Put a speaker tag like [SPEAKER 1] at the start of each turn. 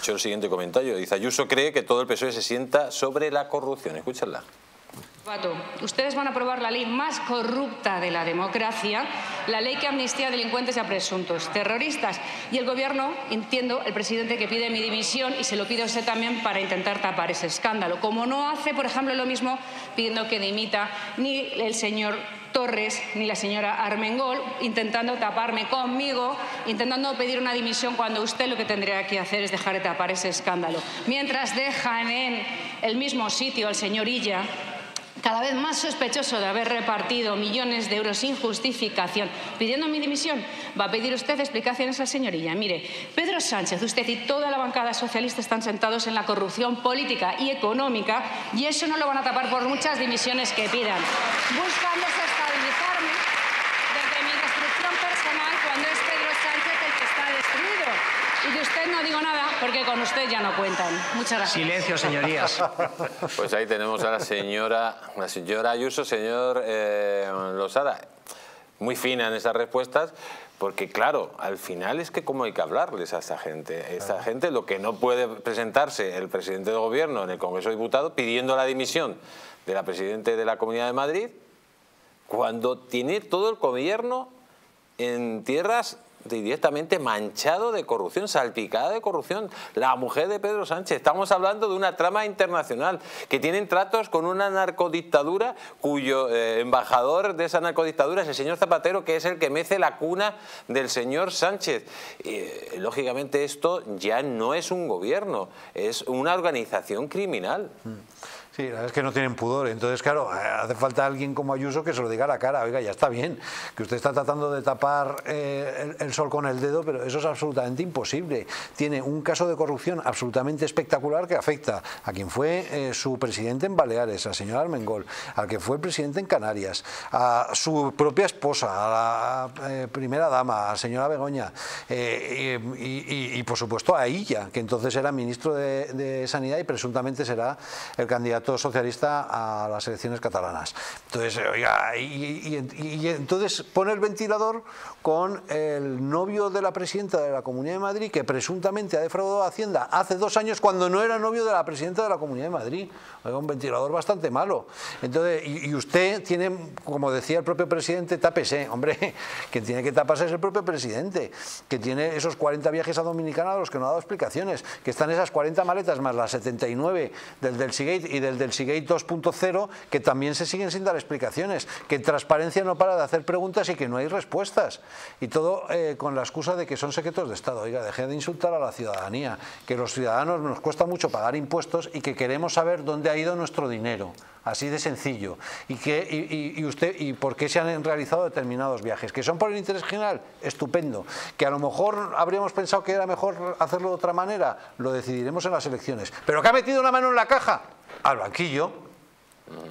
[SPEAKER 1] hecho el siguiente comentario. Dice: Ayuso cree que todo el PSOE se sienta sobre la corrupción. Escúchenla.
[SPEAKER 2] Ustedes van a aprobar la ley más corrupta de la democracia, la ley que amnistía a delincuentes y a presuntos terroristas. Y el Gobierno, entiendo, el presidente que pide mi dimisión, y se lo pide a usted también para intentar tapar ese escándalo. Como no hace, por ejemplo, lo mismo pidiendo que dimita ni el señor Torres ni la señora Armengol, intentando taparme conmigo, intentando pedir una dimisión cuando usted lo que tendría que hacer es dejar de tapar ese escándalo. Mientras dejan en el mismo sitio al señor Illa, cada vez más sospechoso de haber repartido millones de euros sin justificación, pidiendo mi dimisión, va a pedir usted explicaciones al señor Illa. Mire, Pedro Sánchez, usted y toda la bancada socialista están sentados en la corrupción política y económica, y eso no lo van a tapar por muchas dimisiones que pidan, buscando desestabilizarme desde mi destrucción personal cuando es Pedro Sánchez el que está destruido. Y de usted no digo nada porque con usted ya no cuentan. Muchas gracias.
[SPEAKER 3] Silencio, señorías.
[SPEAKER 1] Pues ahí tenemos a la señora Ayuso, señor Losada. Muy fina en esas respuestas, porque claro, al final es que cómo hay que hablarles a esta gente. Esta gente, lo que no puede presentarse el presidente del Gobierno en el Congreso de Diputados pidiendo la dimisión de la presidenta de la Comunidad de Madrid, cuando tiene todo el gobierno en tierras directamente manchado de corrupción, salpicada de corrupción. La mujer de Pedro Sánchez. Estamos hablando de una trama internacional que tienen tratos con una narcodictadura cuyo embajador de esa narcodictadura es el señor Zapatero, que es el que mece la cuna del señor Sánchez. Lógicamente esto ya no es un gobierno, es una organización criminal.
[SPEAKER 4] Sí, la verdad es que no tienen pudor. Entonces, claro, hace falta alguien como Ayuso que se lo diga a la cara. Oiga, ya está bien, que usted está tratando de tapar el sol con el dedo, pero eso es absolutamente imposible. Tiene un caso de corrupción absolutamente espectacular que afecta a quien fue su presidente en Baleares, al señor Armengol, al que fue el presidente en Canarias, a su propia esposa, a la primera dama, a la señora Begoña, y por supuesto a Illa, que entonces era ministro de Sanidad y presuntamente será el candidato socialista a las elecciones catalanas. Entonces, oiga, y entonces pone el ventilador con el novio de la presidenta de la Comunidad de Madrid, que presuntamente ha defraudado a Hacienda hace 2 años cuando no era novio de la presidenta de la Comunidad de Madrid. Oiga, un ventilador bastante malo. Entonces, y usted tiene, como decía el propio presidente, tápese. Hombre, quien tiene que taparse es el propio presidente, que tiene esos 40 viajes a Dominicana a los que no ha dado explicaciones, que están esas 40 maletas más las 79 del Seagate y del Seagate 2.0, que también se siguen sin dar explicaciones, que en transparencia no para de hacer preguntas y que no hay respuestas. Y todo con la excusa de que son secretos de Estado. Oiga, deje de insultar a la ciudadanía, que los ciudadanos nos cuesta mucho pagar impuestos y que queremos saber dónde ha ido nuestro dinero. Así de sencillo. Y por qué se han realizado determinados viajes. ¿Que son por el interés general? Estupendo. ¿Que a lo mejor habríamos pensado que era mejor hacerlo de otra manera? Lo decidiremos en las elecciones. ¿Pero que ha metido una mano en la caja? Al banquillo.